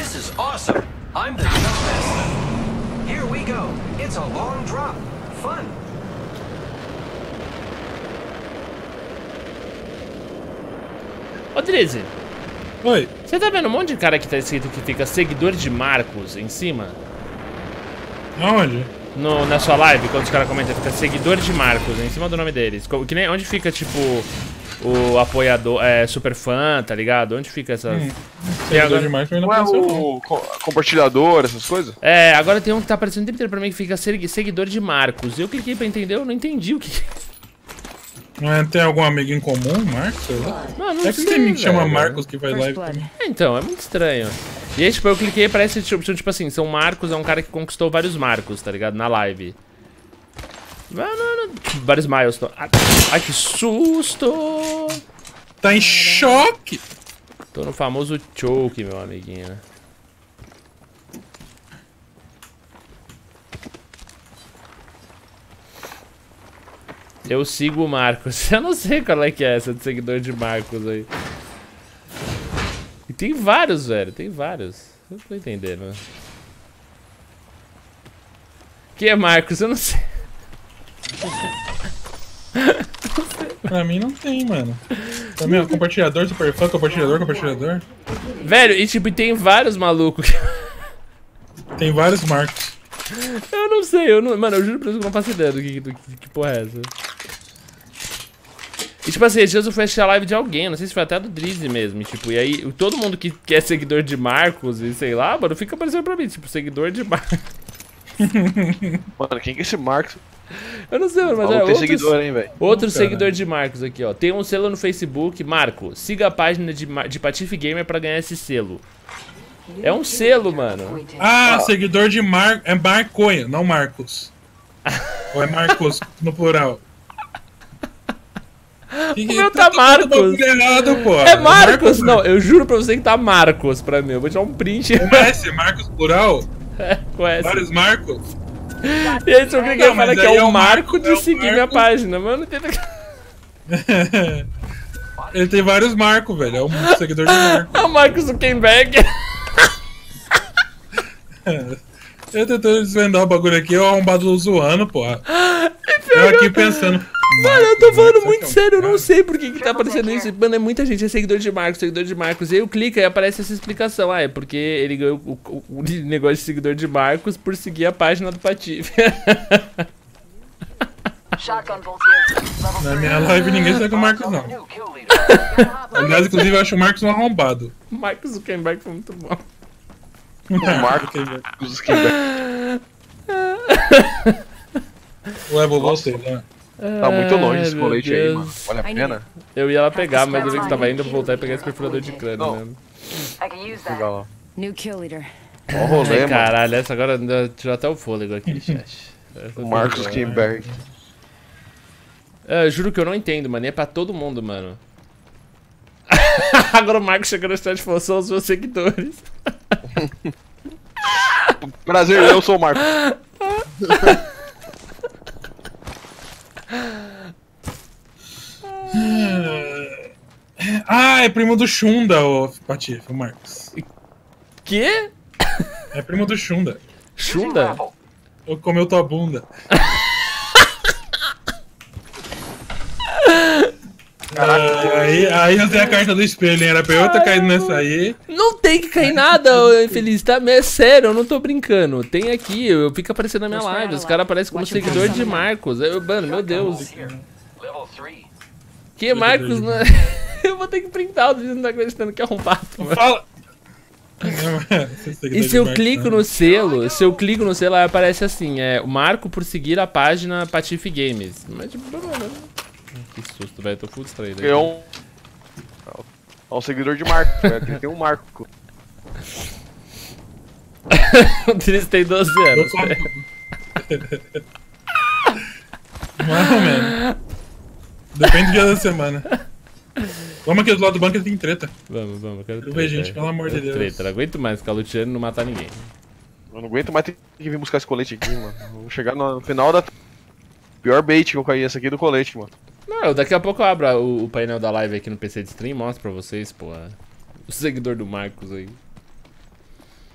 This is awesome. I'm the jump master. Here we go. It's a long drop. Fun. Ô, Drizzy, Oi. você tá vendo um monte de cara que tá escrito que fica seguidor de Marcos em cima? Aonde? Na sua live, quando os caras comentam, fica seguidor de Marcos em cima do nome deles. Que nem onde fica, tipo, o apoiador, super fã, tá ligado? Onde fica essas... Seguidor de Marcos Não é o compartilhador, essas coisas? É, agora tem um que tá aparecendo o tempo inteiro pra mim que fica seguidor de Marcos. Eu cliquei pra entender, eu não entendi o que... Não é, tem algum amigo em comum, Marcos? Sei lá. Não É que sei, tem amigo que chama velho. Marcos que faz live também. Então, é muito estranho. E aí, tipo, eu cliquei e parece, tipo assim, São Marcos é um cara que conquistou vários marcos, tá ligado? Na live. Vários milestones. Ai, que susto! Tá em choque! Tô no famoso choke, meu amiguinho. Eu sigo o Marcos. Eu não sei qual é que é essa de seguidor de Marcos aí. E tem vários, velho. Tem vários. Eu não tô entendendo. Quem é Marcos? Eu não sei. Pra mim não tem, mano. Pra mim, compartilhador, super fã, compartilhador. Velho, e tipo, tem vários malucos. Tem vários Marcos. Eu não sei, mano, eu juro pra você que eu não faço ideia do que porra é essa. E tipo assim, esses dias eu fui assistir a live de alguém, não sei se foi até do Drizzy mesmo. E, tipo, e aí todo mundo que é seguidor de Marcos e sei lá, mano, fica aparecendo pra mim, tipo, seguidor de Marcos. Mano, quem que é esse Marcos? Eu não sei, mano, mas Falou é que tem outro, seguidor, hein, velho? outro Caralho. seguidor de Marcos aqui, ó. Tem um selo no Facebook, Marco, siga a página de Patife Gamer pra ganhar esse selo. É um selo, mano. Ah, seguidor de é Marconha, não Marcos. Ou é Marcos no plural? O meu tá Marcos. Errado, pô. É Marcos! Não, eu juro pra você que tá Marcos pra mim. Eu vou tirar um print. Com S, Marcos plural? Com essa. Vários Marcos? E aí, se eu clicar, Não, fala mas que aí é é o o Marco Marco, de é o seguir minha Marco. página, mano. Ele tem vários Marcos, velho. É um seguidor de Marcos. É o Marcos Zuckerberg. Eu tentando desvendar o bagulho aqui, eu arrombado zoando, porra. Eu aqui pensando. Mano, eu tô falando muito Marcos, sério, eu não sei por que tá aparecendo isso. Mano, é muita gente, é seguidor de Marcos, seguidor de Marcos. E aí eu clico e aparece essa explicação. Ah, é porque ele ganhou o negócio de seguidor de Marcos por seguir a página do Patife. Na minha live ninguém segue o Marcos, não. New kill leader. Aliás, inclusive, eu acho o Marcos um arrombado. Marcos Zuckerberg foi muito bom. O Marcos Zuckerberg. Levo você, né? Tá muito longe Ai, esse meu colete aí, mano. Deus. Vale a pena? Eu ia lá pegar, mas eu vi que tava indo, eu vou voltar e pegar esse perfurador de crânio Não. mesmo. I can use that. Legal, New kill leader. ó. Ó o rolê, Ai, mano. caralho, essa agora tirou até o fôlego aqui, chat. O Marcos Zuckerberg. Eu juro que eu não entendo, mano. E é pra todo mundo, mano. Agora o Marcos chegou no chat e falou: são os meus seguidores. Prazer, eu sou o Marcos. Ah, é primo do Xunda, o Patife, o Marcos. Quê? É primo do Xunda. Xunda? Eu comeu tua bunda. Aí eu dei a carta do espelho, hein? Era pra eu ter caído nessa aí. Não tem que cair nada, ô infeliz, tá? É sério, eu não tô brincando. Tem aqui, eu fico aparecendo na minha live. Os caras aparecem como seguidor de Marcos. Mano, meu Deus. Level 3. Que Marcos? Não... Eu vou ter que printar o vídeo, não tá acreditando que é arrombado, mano. Fala! E se eu clico no selo, aí aparece assim, o Marco por seguir a página Patife Games. Mas tipo, mano, que susto, velho, tô full distraído. É um seguidor de Marcos, velho. Ele tem um Marco. O Tris tem 12 anos. Mais ou menos. Depende do dia da semana. Vamos aqui do lado do banco, ele tem treta. Vamos, eu quero Quero ver, gente, pelo amor de Deus. Treta, não aguento mais ficar luteando e não matar ninguém. Eu não aguento mais ter que vir buscar esse colete aqui, mano. Vou chegar no final da... Pior bait que eu caí, essa aqui do colete, mano. Não, daqui a pouco eu abro o painel da live aqui no PC de stream e mostro pra vocês, pô. O seguidor do Marcos aí.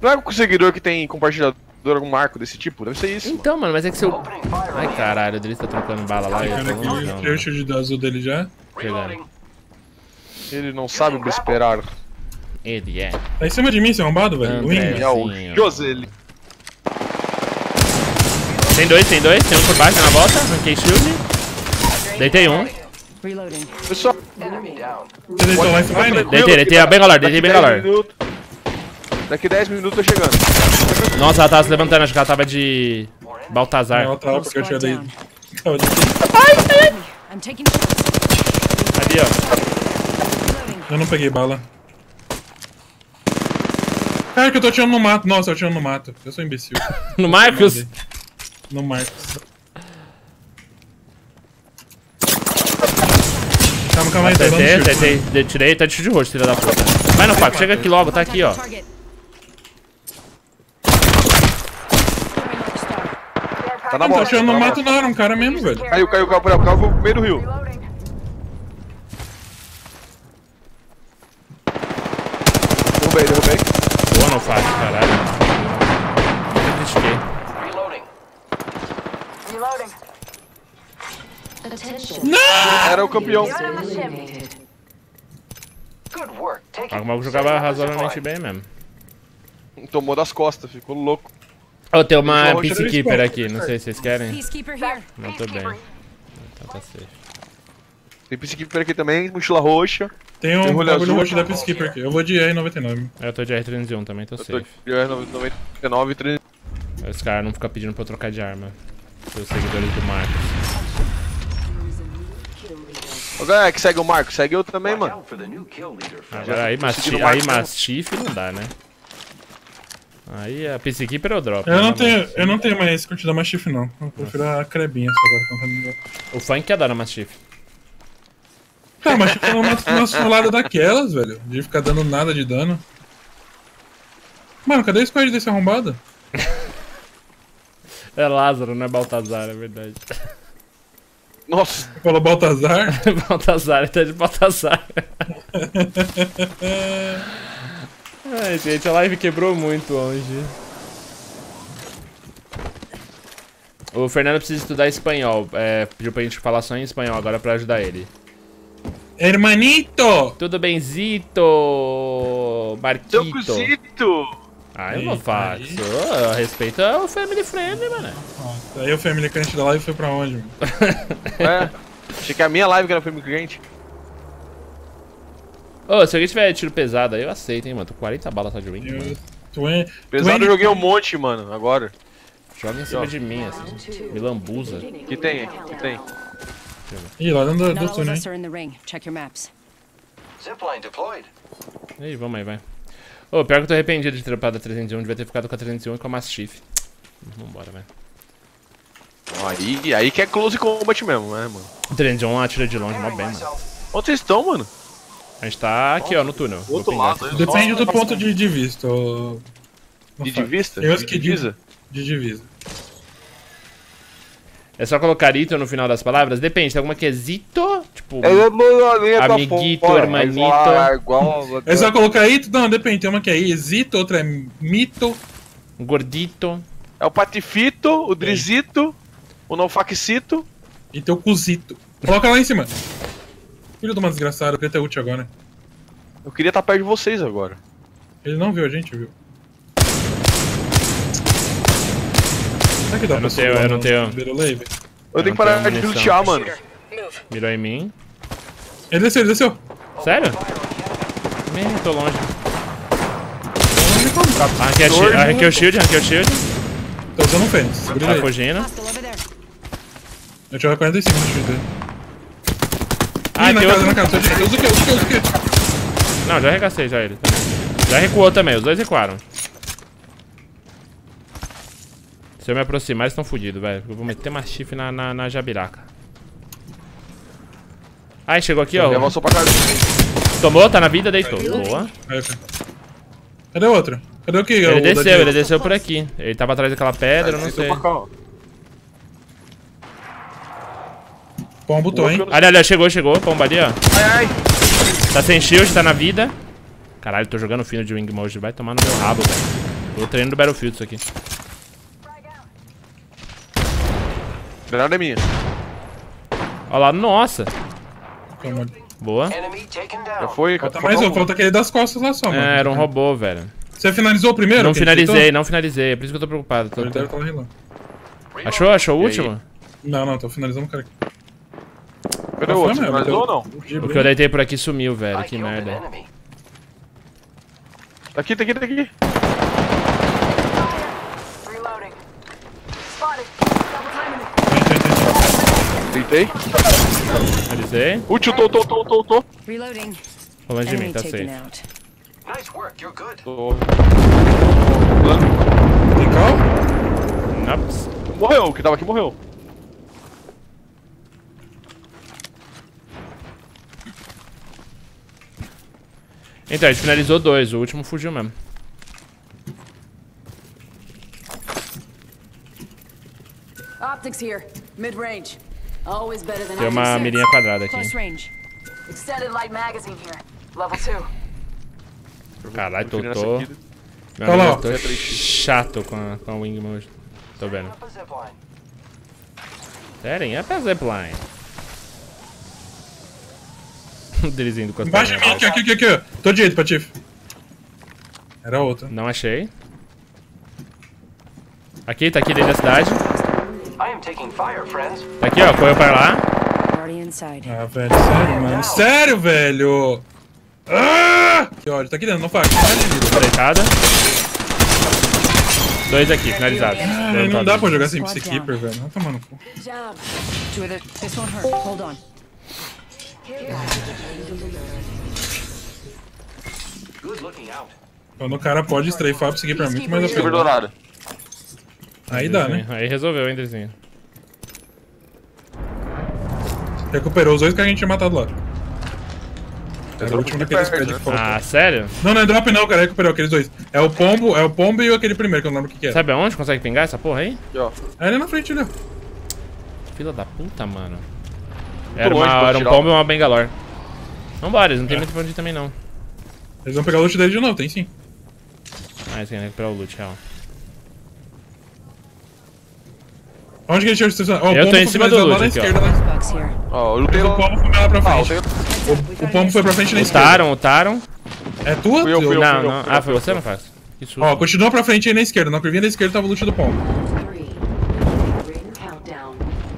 Não é o seguidor que tem compartilhador algum marco desse tipo? Deve ser isso. Então, mano, mas é que se eu... Opening fire. Ai, caralho, o Driz tá trocando bala lá e eu Cara, tô aqui, longe, tirei o shield do azul dele já. Reloading. Ele não sabe o esperar. Ele é. Tá em cima de mim, seu arrombado, velho. O André. Wing. É o Sim, ó. Joseli. Tem dois. Tem um por baixo na volta. Ranquei shield. Deitei um. Reloading. Pessoal, Enemy down. Você deitou lá em cima, né? Deitei a Bangalore, deitei Bangalore. Daqui 10 minutos eu tô chegando. Nossa, ela tava se levantando, acho que ela tava de Baltazar. Ela tava porque eu tinha Squad daí. down. Tava de- I'm taking shots. Ali, ó. Reloading. Eu não peguei bala. Cara, que eu tô atirando no mato. Nossa, eu atirando no mato. Eu sou imbecil. No Marcos. No Marcos. Calma aí, tá dando shield. Acertei, tirei, tá de shield roxo, filha da puta. Vai no Paco, chega aqui logo, tá aqui, ó. Target. Tá na Eu não tô bosta. atirando no mato, não. Era um cara mesmo, velho. Caiu, no meio do rio. Derrubei. Boa no Paco, caralho. Eu critiquei. Reloading. Era o campeão. Good work. Take O it. Paco jogava razoavelmente bem mesmo. Tomou das costas, ficou louco. Ó, tem uma João, tira Peacekeeper isso, aqui, não sei se vocês querem. Peacekeeper here. Não tô bem. Então tá safe. Tem Peacekeeper aqui também, mochila roxa. Tem um Tem rolê bagulho azul. roxo da Peacekeeper aqui. Eu vou de R99. Eu tô de R301 também, tô Eu tô safe. de 99 e 30. Os caras não ficam pedindo pra eu trocar de arma. Os seguidores do Marcos. Ô galera que segue o Marco, segue eu também, Watch mano. out for the new kill leader. Agora aí, seguindo o Marcos, não. Mastiff não dá, né? Aí a Peacekeeper eu dropo. Eu não tenho mais curtida Mastiff, não. Eu prefiro a Crebinha só agora. O funk adora Mastiff. Cara, Mastiff é uma solada daquelas, velho. De ficar dando nada de dano. Mano, cadê o squad desse arrombado? É Lázaro, não é Baltazar, é verdade. Nossa, Falou Baltazar. Baltazar, tá de Baltazar. Ai, gente, a live quebrou muito hoje. O Fernando precisa estudar espanhol. Pediu pra gente falar só em espanhol agora pra ajudar ele. Hermanito! Tudo benzito, seu Marquito. cozito! Ah, eu não Eita, faço. aí. Respeita o family friendly, mano. Aí o family crente da live foi pra onde, mano? É, achei que a minha live que era filme cliente. Ô, se alguém tiver tiro pesado aí, eu aceito, hein, mano. Tô com 40 balas só de wing, mano. Pesado eu joguei um monte, mano, agora. Joga em cima de mim, assim. Me lambuza. Que tem? Que tem? Ih, lá dentro Not do all of túnel, us hein? are in the ring. Check your maps. Zipline deployed. Ih, vamos aí, vai. Ô, pior que eu tô arrependido de ter dropado a 301. Devia ter ficado com a 301 e com a Mastiff. Vambora, velho. Aí que é close combat mesmo, né, mano? O 301 atira de longe, mó bem, mano. Onde vocês estão, mano? A gente tá aqui, ó, no túnel. Vou Outro pingar lado, aqui. hein? Depende do ponto de vista. De vista? Tem uns De que divisa? De divisa. É só colocar ito no final das palavras? Depende, tem alguma que é zito, tipo... Amiguito, hermanito. É só colocar aí? Não, depende. Tem uma que é exito, outra é mito. Gordito. É o patifito, o drizito, o nofaxito. E tem o cuzito. Coloca lá em cima. Filho de uma desgraçada, eu queria ter ult agora. Eu queria estar perto de vocês agora. Ele não viu a gente, viu? Será que dá Eu pra não tenho, subir eu não no tenho. Berolei, velho? Eu tenho que não parar tenho de munição. lutear, mano. Mirou em mim. Ele desceu. Sério? Tô longe. Tá Arranquei o shield, Tô usando um Fênix. Segura Tá ele aí. fugindo. Hostile over there. Eu tive 45 no shield dele. Ah, Ih, tem outro. na casa. Usa o quê? Não, já arregacei já ele. Já recuou também, os dois recuaram. Se eu me aproximar, eles estão fodidos, velho. Eu vou meter Mastiff na jabiraca. Ai, chegou aqui, ó. Eu só pra casa. Tomou, tá na vida, deitou. Boa. Aí, ok. Cadê o outro? Cadê o que? Ele desceu por aqui. Ele tava atrás daquela pedra, eu não sei. Põe um botão, hein? Ali, chegou, pomba ali, ó. Ai. Tá sem shield, tá na vida. Caralho, tô jogando fino de wing mode. Vai tomar no meu rabo, velho. Eu treino do Battlefield isso aqui. Granada é minha. Olha lá, nossa. Calma. Boa. Enemy taken Já down. foi. Falta mais um, falta aquele das costas lá só, mano. É, era um robô, velho. Você finalizou o primeiro? Não que a gente finalizei, tentou? não finalizei. É por isso que eu tô preocupado. Ele deve estar lá relando. Achou o E aí? último? Não, tô finalizando o cara aqui. Cadê o outro? Você finalizou ou não? O que eu deitei por aqui sumiu, velho. I Que killed an merda. enemy. Tá aqui. Reloading. Spotted. Double timing it. Deitei. Finalizei. Útil, tô. Reloading. Falando de mim, Enemy tá taken safe. out. Nice work, you're good. Tô. Tem cal? Nops. Morreu, o que tava aqui morreu. Então, a gente finalizou 2. O último fugiu mesmo. Optics here. Mid-range. Always better than Tem uma mirinha quadrada aqui. Close range. Extended light magazine here. Level 2. Caralho, Prefiro essa tô. aqui. Meu Tá lá, amigo, ó. eu tô chato com a Wingman hoje. Tô vendo. Up a zipline. Sério, é pra zipline. O delizinho do Embaixo de mim, costas. aqui, ó. Tô direito, Patife. Era outra. Não achei. Aqui, tá aqui dentro da cidade. I am taking fire, friends. Tá aqui, ó, correu pra lá. Already inside. Ah, velho, sério, mano. Sério, velho! Ah! Que ódio, tá aqui dentro, não faz. Tô deitada. 2 aqui, finalizados. Ai, não dá pra jogar sem Psykeeper, velho. Não tá, mano. Job. Two of this won't hurt. Hold on. Good looking out. Quando o cara pode strafar o Psykeeper é muito mais Silver apelão. dourado. Aí dá, né? Aí resolveu, hein, Delizinho. Recuperou os dois que a gente tinha matado lá. Era o último daqueles pés de foto. Ah, sério? Não é drop não, cara. Recuperou aqueles dois. É o pombo e aquele primeiro, que eu não lembro o que é. Sabe aonde consegue pingar essa porra aí? Aqui, ó. É ali na frente, ali, ó. Fila da puta, mano. longe pra Era um tirar pombo e uma bengalor. Vambora, eles não tem É. muito pra onde ir também não. Eles vão pegar o loot dele de novo, tem sim. Ah, eles querem recuperar o loot, real. Onde que ele tinha estacionado? Ó, o Eu tô pombo em foi cima do finalizado lá na loot aqui, ó. esquerda. Lá. Bugs here. Ó, eu lutei O lá. pombo foi lá pra Ah, eu frente. tenho. O pombo foi pra frente na esquerda. Lutaram. É tua? Fui eu. Não, não. Ah, foi você, não faz? Que susto. Ó, continua pra frente aí na esquerda. Na curvinha da esquerda tava o loot do pombo. 3. Ring countdown.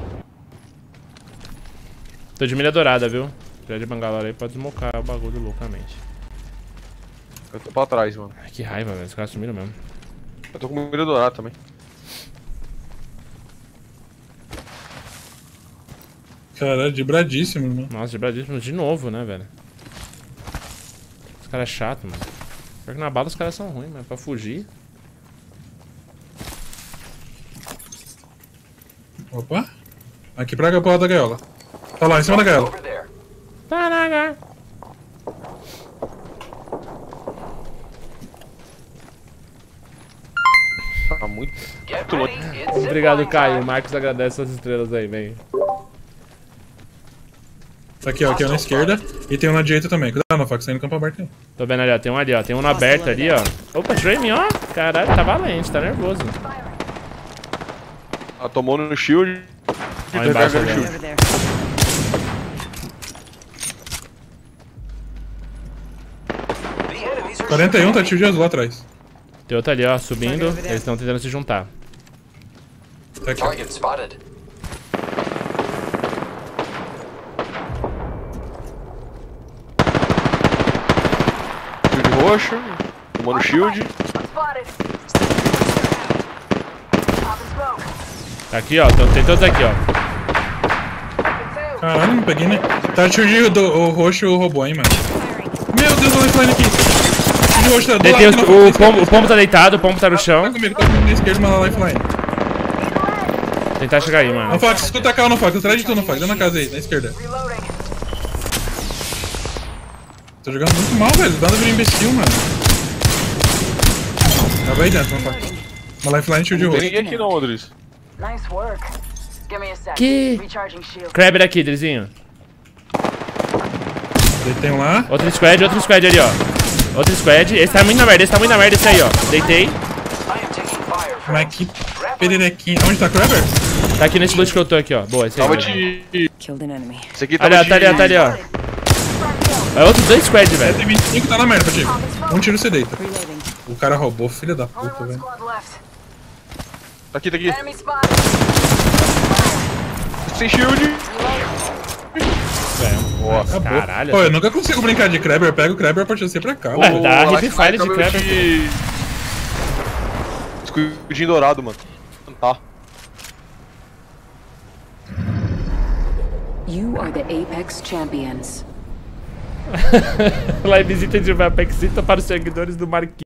Tô de milha dourada, viu? Já de Bangalore aí pode desmocar o bagulho loucamente. Eu tô pra trás, mano. Ai, que raiva, velho. Os caras sumiram mesmo. Eu tô com milho dourado também. Caralho, vibradíssimo, mano. Nossa, de Bradíssimo de novo, né, velho? Os caras é chato, mano. Pior que na bala os caras são ruins, mas pra fugir. Opa. Aqui pra lado da gaiola. Tá lá, em cima da gaiola. Over there. Tá na gar. Tá muito. Get ready. It's Obrigado, zipline Caio. O time. Marcos agradece as estrelas aí, vem. Tá aqui, ó. Aqui é na esquerda. E tem um na direita também. Cuidado, não, Fax. Tá indo no campo aberto aí. Tô vendo ali, ó. Tem um ali, ó. Tem um no aberto ali, ó. Opa, tirou em mim, ó. Caralho, tá valente, tá nervoso. Ah, tomou no shield. Ó, embaixo ali, ó. Over there. The enemies are 41, tá tio de azul lá atrás. Tem outro ali, ó, subindo. Eles estão tentando se juntar. Tá aqui, ó. target spotted. Shield roxo. Tomou no shield. Spotted. Popping smoke. Tá aqui, ó. Tem todos aqui, ó. Caralho, não peguei, né? Tá tio de o roxo o robô, hein, mano. Meu Deus, o lifeline aqui. Tio de roxo tá do Deitei lado aqui na o frente, pombo, o pombo tá deitado, o pombo tá no Tá chão. comigo na esquerda, mas na lifeline. Vou tentar chegar aí, Não, mano. Fax, escuta a cal no Fax. Atrás de tu no Fax. Dentro da casa aí, na esquerda. Reloading. Tô jogando muito mal, velho. Dando vir imbecil, mano. Tava aí dentro, no Fax. Uma lifeline tio de Não tem roxo. ninguém aqui não, Rodrigues. Nice work. Give me a sec. Que? Recharging shield. Crabber aqui, Drizinho. Tem um lá. Outro squad ali, ó. Outro squad. Esse tá muito na merda, esse aí, ó. Deitei. Mas que pererequinha. Onde tá Kraber? Tá aqui nesse loot que eu tô aqui, ó. Boa, esse aí. Tava mesmo. de... Killed an enemy. Esse aqui Ali, tava ó, de... tá ali, ó, tá ali, ó. É outros 2 squad, velho. Tem 25 tá na merda, Patinho. Um tiro você deita. Reloading. O cara roubou, filha da Only puta, one velho. squad left. Tá aqui, tá aqui. Enemy spotted. Sem shield. Boa. Acabou. Caralho. Pô, eu nunca consigo brincar de Kraber. Eu pego o Kraber pra você pra cá. Ué, mano. dá Alex hip fire de acabou Kraber. Escudinho dourado, mano. Tá. You are the Apex Champions. Livezita de Apexita para os seguidores do Marquinhos.